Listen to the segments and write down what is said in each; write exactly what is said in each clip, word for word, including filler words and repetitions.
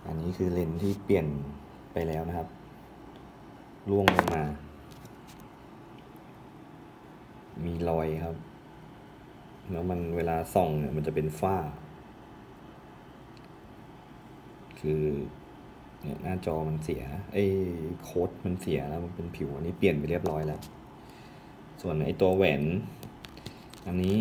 อันนี้คือเลนส์ที่เปลี่ยนไปแล้วนะครับร่วงลงมามีรอยครับแล้วมันเวลาส่องเนี่ยมันจะเป็นฝ้าคือเนี่ยหน้าจอมันเสียไอ้โค้ดมันเสียแล้วมันเป็นผิวอันนี้เปลี่ยนไปเรียบร้อยแล้วส่วนไอ้ตัวแหวนอันนี้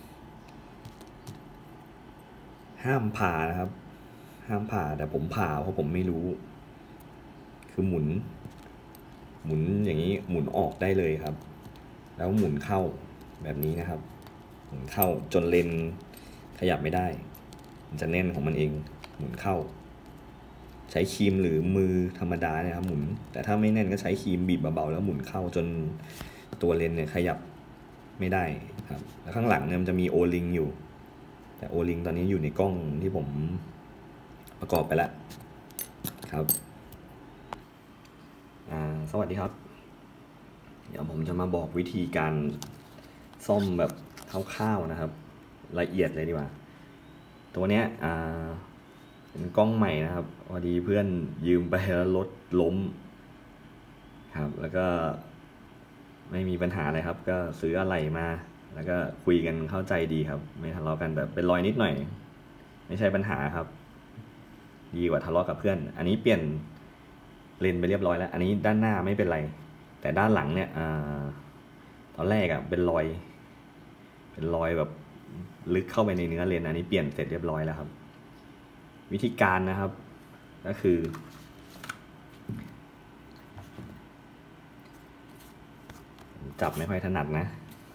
ห้ามผ่านะครับห้ามผ่าแต่ผมผ่าเพราะผมไม่รู้คือหมุนหมุนอย่างนี้หมุนออกได้เลยครับแล้วหมุนเข้าแบบนี้นะครับหมุนเข้าจนเลนขยับไม่ได้มันจะแน่นของมันเองหมุนเข้าใช้ครีมหรือมือธรรมดาเนี่ยครับหมุนแต่ถ้าไม่แน่นก็ใช้ครีมบีบเบาๆแล้วหมุนเข้าจนตัวเลนเนี่ยขยับไม่ได้ครับแล้วข้างหลังเนี่ยมันจะมีโอลิงอยู่แต่โอลิงตอนนี้อยู่ในกล้องที่ผมประกอบไปแล้วครับอ่าสวัสดีครับเดี๋ยวผมจะมาบอกวิธีการซ่อมแบบคร่าวๆนะครับละเอียดเลยดีกว่าตัวเนี้ยอ่าเป็นกล้องใหม่นะครับพอดีเพื่อนยืมไปแล้วรถล้มครับแล้วก็ไม่มีปัญหาอะไรครับก็ซื้ออะไหล่มาแล้วก็คุยกันเข้าใจดีครับไม่ทะเลาะกันแต่เป็นรอยนิดหน่อยไม่ใช่ปัญหาครับดีกว่าทะเลาะกับเพื่อนอันนี้เปลี่ยนเลนไปเรียบร้อยแล้วอันนี้ด้านหน้าไม่เป็นไรแต่ด้านหลังเนี่ยอ่าตอนแรกอ่ะเป็นรอยเป็นรอยแบบลึกเข้าไปในเนื้อเลนอันนี้เปลี่ยนเสร็จเรียบร้อยแล้วครับวิธีการนะครับก็คือจับไม่ค่อยถนัดนะ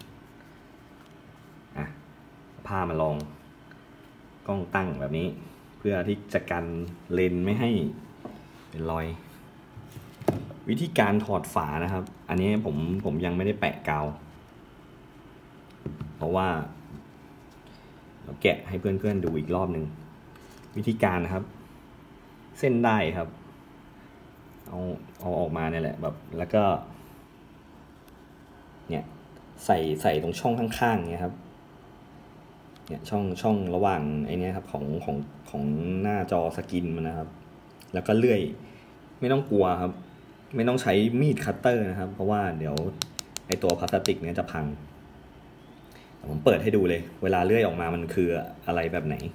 อ่ะผ้ามาลองกล้องตั้งแบบนี้เพื่อที่จะกันเลนไม่ให้เป็นรอยวิธีการถอดฝานะครับอันนี้ผมผมยังไม่ได้แปะกาวเพราะว่าเราแกะให้เพื่อนๆดูอีกรอบหนึ่งวิธีการนะครับเส้นได้ครับเอาเอาออกมาเนี่ยแหละแบบแล้วก็เนี่ยใส่ใส่ตรงช่องข้างๆเนี่ยครับเนี่ยช่องช่องระหว่างไอ้นี้ครับของของของหน้าจอสกินมันนะครับแล้วก็เลื่อยไม่ต้องกลัวครับไม่ต้องใช้มีดคัตเตอร์นะครับเพราะว่าเดี๋ยวไอตัวพลาสติกเนี่ยจะพังผมเปิดให้ดูเลยเวลาเลื่อยออกมามันคืออะไรแบบไหน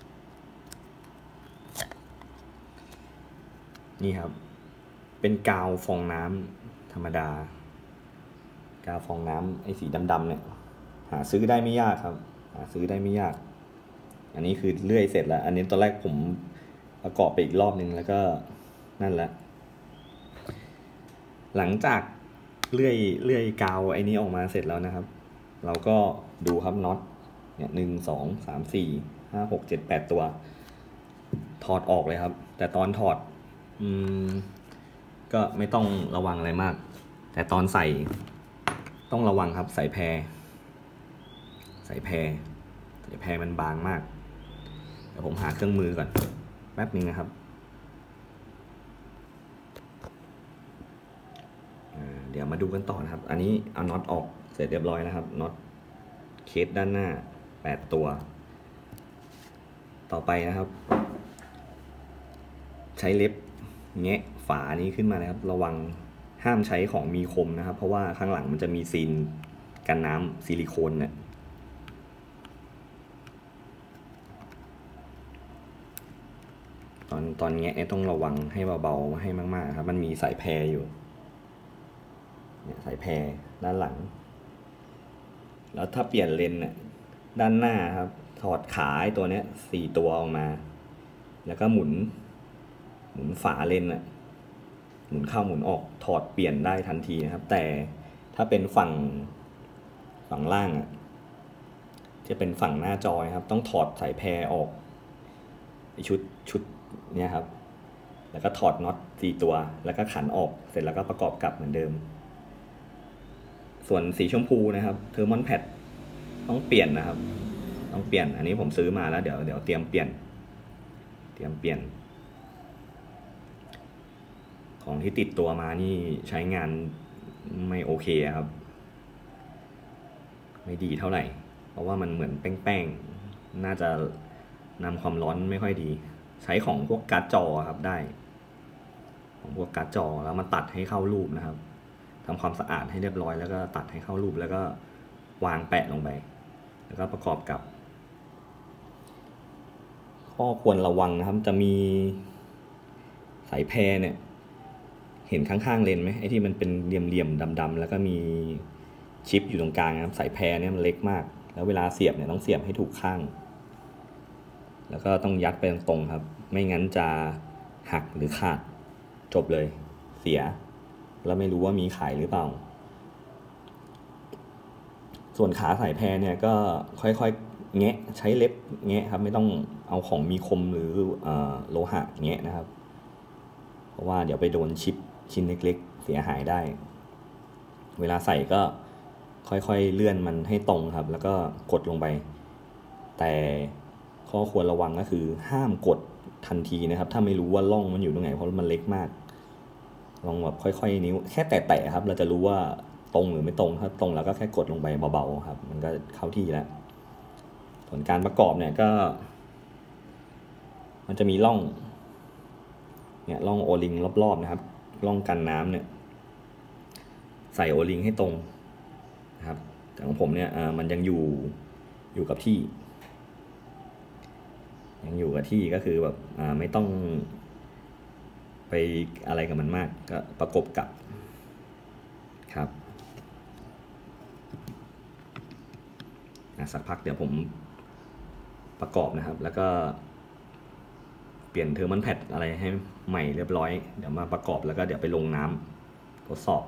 นี่ครับเป็นกาวฟองน้ำธรรมดากาวฟองน้ำไอ้สีดำๆเนี่ยหาซื้อได้ไม่ยากครับหาซื้อได้ไม่ยากอันนี้คือเลื่อยเสร็จแล้วอันนี้ตอนแรกผมประกอบไปอีกรอบนึงแล้วก็นั่นแหละหลังจากเลื่อยเลื่อยกาวไอ้นี้ออกมาเสร็จแล้วนะครับเราก็ดูครับน็อตเนี่ยหนึ่งสองสามสี่ห้าหกเจ็ดแปดตัวถอดออกเลยครับแต่ตอนถอดอืมก็ไม่ต้องระวังอะไรมากแต่ตอนใส่ต้องระวังครับใส่แพรใส่แพรใส่แพรมันบางมากเดี๋ยวผมหาเครื่องมือก่อนแป๊บนึงนะครับเดี๋ยวมาดูกันต่อนะครับอันนี้เอาน็อตออกเสร็จเรียบร้อยนะครับน็อตเคสด้านหน้าแปดตัวต่อไปนะครับใช้เล็บแงะฝานี้ขึ้นมานะครับระวังห้ามใช้ของมีคมนะครับเพราะว่าข้างหลังมันจะมีซีนกันน้ำซิลิโคนเนี่ยตอนตอนแงะต้องระวังให้เบาๆให้มากๆครับมันมีสายแพรอยู่เนี่ยสายแพรด้านหลังแล้วถ้าเปลี่ยนเลนเนี่ยด้านหน้าครับถอดขาไอ้ตัวเนี้ยสี่ตัวออกมาแล้วก็หมุนหมุนฝาเลนอะหมุนเข้าหมุนออกถอดเปลี่ยนได้ทันทีนะครับแต่ถ้าเป็นฝั่งฝั่งล่างอะจะเป็นฝั่งหน้าจอครับต้องถอดสายแพรออกชุดชุดเนี่ยครับแล้วก็ถอดน็อตสี่ตัวแล้วก็ขันออกเสร็จแล้วก็ประกอบกลับเหมือนเดิมส่วนสีชมพูนะครับเทอร์มอนแพดต้องเปลี่ยนนะครับต้องเปลี่ยนอันนี้ผมซื้อมาแล้วเดี๋ยวเดี๋ยวเตรียมเปลี่ยนเตรียมเปลี่ยนของที่ติดตัวมานี่ใช้งานไม่โอเคครับไม่ดีเท่าไหร่เพราะว่ามันเหมือนแป้งๆน่าจะนำความร้อนไม่ค่อยดีใช้ของพวกการ์ดจอครับได้ของพวกการ์ดจอแล้วมาตัดให้เข้ารูปนะครับทำความสะอาดให้เรียบร้อยแล้วก็ตัดให้เข้ารูปแล้วก็วางแปะลงไปแล้วก็ประกอบกับข้อควรระวังนะครับจะมีสายแพรเนี่ยเห็นข้างๆเลนไหมไอ้ที่มันเป็นเหลี่ยมๆดำๆแล้วก็มีชิปอยู่ตรงกลางนะครับสายแพรเนี่ยมันเล็กมากแล้วเวลาเสียบเนี่ยต้องเสียบให้ถูกข้างแล้วก็ต้องยัดไปตรงๆครับไม่งั้นจะหักหรือขาดจบเลยเสียแล้วไม่รู้ว่ามีขายหรือเปล่าส่วนขาสายแพรเนี่ยก็ค่อยๆแงะใช้เล็บแงะครับไม่ต้องเอาของมีคมหรือโลหะแงะนะครับเพราะว่าเดี๋ยวไปโดนชิปชิ้นเล็กๆเสียหายได้เวลาใส่ก็ค่อยๆเลื่อนมันให้ตรงครับแล้วก็กดลงไปแต่ข้อควรระวังก็คือห้ามกดทันทีนะครับถ้าไม่รู้ว่าร่องมันอยู่ตรงไหนเพราะมันเล็กมากลองแบบค่อยๆนิ้วแค่แตะๆครับเราจะรู้ว่าตรงหรือไม่ตรงถ้าตรงแล้วก็แค่กดลงไปเบาๆครับมันก็เข้าที่แล้วผลการประกอบเนี่ยก็มันจะมีร่องเนี่ยร่องโอลิงรอบๆนะครับร่องกันน้ำเนี่ยใส่โอลิงให้ตรงนะครับแต่ของผมเนี่ยมันยังอยู่อยู่กับที่ยังอยู่กับที่ก็คือแบบไม่ต้องไปอะไรกับมันมากก็ประกบกับครับสักพักเดี๋ยวผมประกอบนะครับแล้วก็เปลี่ยนเทอร์มันแพดอะไรให้ใหม่เรียบร้อยเดี๋ยวมาประกอบแล้วก็เดี๋ยวไปลงน้ำทดสอบ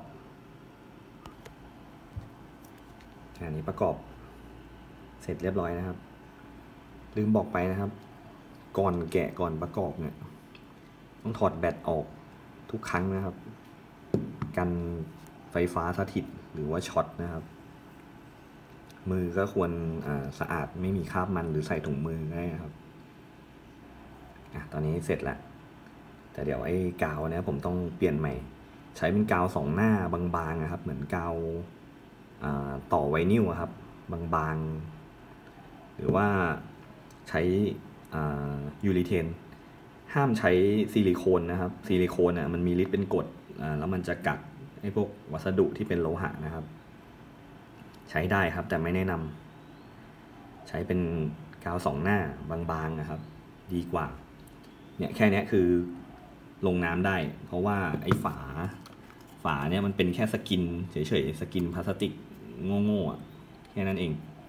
อันนี้ประกอบเสร็จเรียบร้อยนะครับลืมบอกไปนะครับก่อนแกะก่อนประกอบเนี่ยต้องถอดแบตออกทุกครั้งนะครับกันไฟฟ้าสถิตหรือว่าช็อตนะครับมือก็ควรสะอาดไม่มีคราบมันหรือใส่ถุงมือได้นะครับอ่ะตอนนี้เสร็จแล้วแต่เดี๋ยวไอ้กาวเนี่ยผมต้องเปลี่ยนใหม่ใช้เป็นกาวสองหน้าบางๆนะครับเหมือนกาวต่อไวนิลครับบางๆหรือว่าใช้ยูริเทนห้ามใช้ซิลิโคนนะครับซิลิโคนอ่ะมันมีฤทธิ์เป็นกรดแล้วมันจะกัดไอ้พวกวัสดุที่เป็นโลหะนะครับใช้ได้ครับแต่ไม่แนะนำใช้เป็นกาวสองหน้าบางๆนะครับดีกว่าเนี่ยแค่นี้คือลงน้ำได้เพราะว่าไอ้ฝาฝาเนี่ยมันเป็นแค่สกินเฉยๆสกินพลาสติกโง่ๆแค่นั้นเอง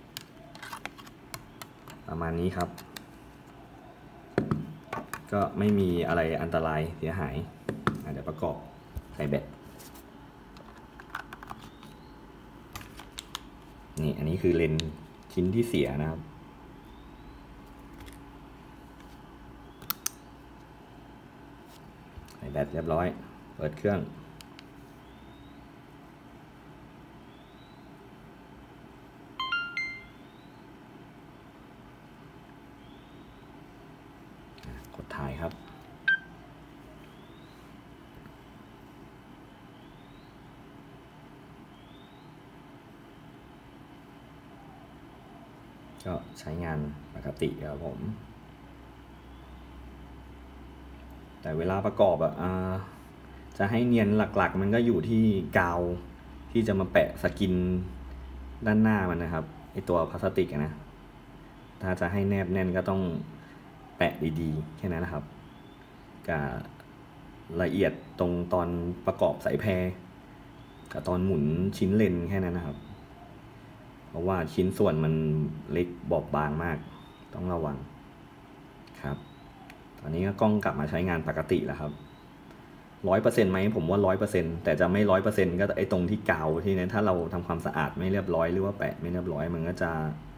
ประมาณนี้ครับก็ไม่มีอะไรอันตรายเสียหายเดี๋ยวประกอบใส่แบตนี่อันนี้คือเลนส์ชิ้นที่เสียนะครับใส่แบตเรียบร้อยเปิดเครื่องกดถ่ายครับก็ใช้งานปกติครับผมแต่เวลาประกอบอ่ะจะให้เนียนหลักๆมันก็อยู่ที่กาวที่จะมาแปะสกินด้านหน้ามันนะครับไอตัวพลาสติกนะถ้าจะให้แนบแน่นก็ต้องแปะดีๆแค่นั้นนะครับกับละเอียดตรงตอนประกอบสายแพรกับตอนหมุนชิ้นเลนแค่นั้นนะครับเพราะว่าชิ้นส่วนมันเล็กบอบบางมากต้องระวังครับตอนนี้ก็กล้องกลับมาใช้งานปกติแล้วครับร้อยเปอร์เซ็นต์ไหมผมว่าร้อยเปอร์เซ็นต์แต่จะไม่ร้อยเปอร์เซ็นต์ก็ไอ้ตรงที่กาวที่นั้นถ้าเราทำความสะอาดไม่เรียบร้อยหรือว่าแปะไม่เรียบร้อยมันก็จะ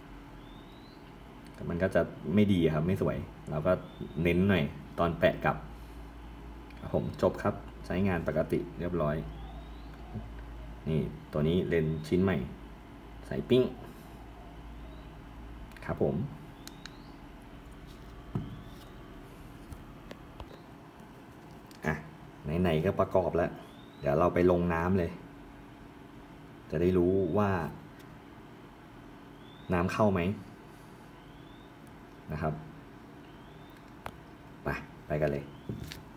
มันก็จะไม่ดีครับไม่สวยเราก็เน้นหน่อยตอนแปะกับผมจบครับใช้งานปกติเรียบร้อยนี่ตัวนี้เลนส์ชิ้นใหม่ใส่ปิ้งครับผมอ่ะไหนๆก็ประกอบแล้วเดี๋ยวเราไปลงน้ำเลยจะได้รู้ว่าน้ำเข้าไหมนะครับไปไปกันเลย